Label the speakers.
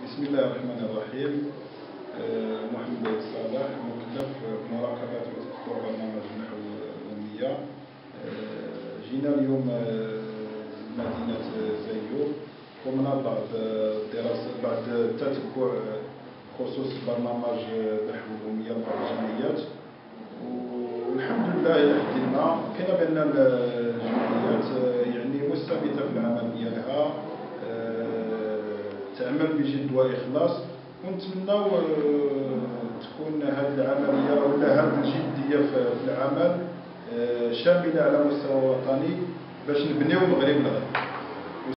Speaker 1: بسم الله الرحمن الرحيم. محمد صالح مكلف بمراقبة وتطوير برنامج النحو الأمية. جينا اليوم مدينة زايو قمنا بعد دراسة بعد تتبع خصوص برنامج نحو الأمية مع الجمعيات، والحمد لله حددنا كاين بأن الجمعيات يعني مستميتة في العمل ديالها، تعمل بجد وإخلاص، ونتمناو تكون هذه العملية ولا هذه الجدية في العمل شاملة على مستوى وطني باش نبنيو المغرب الغد.